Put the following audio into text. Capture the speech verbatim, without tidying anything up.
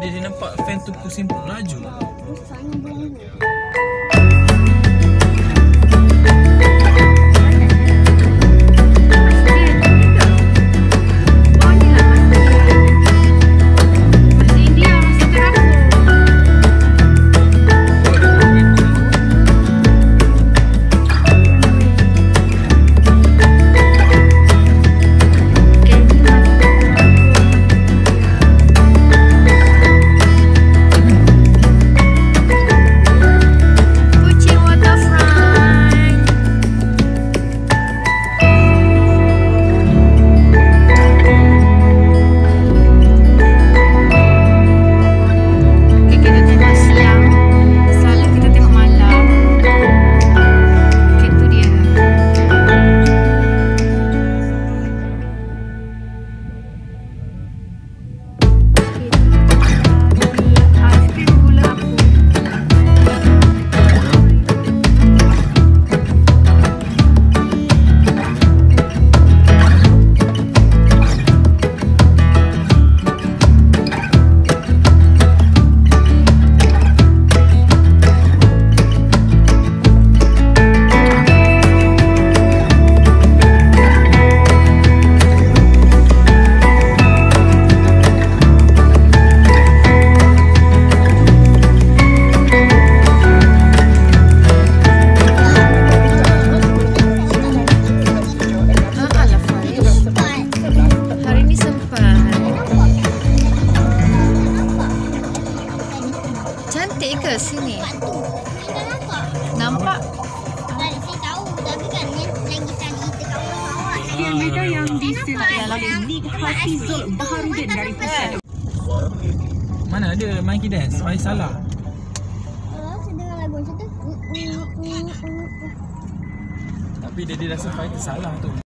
Tadi dia nampak fan tu pusing pun laju. Cantik ke sini? Nampak? Saya tahu, tapi kan lagi tadi kita kat Sarawak. Sekian meter yang disilakan Nik Hafizul Baharudin dari Pusat. Mana ada monkey dance? Saya salah. Oh, saya dengar lagu macam tu. Tapi dia, dia rasa Fai tersalah tu.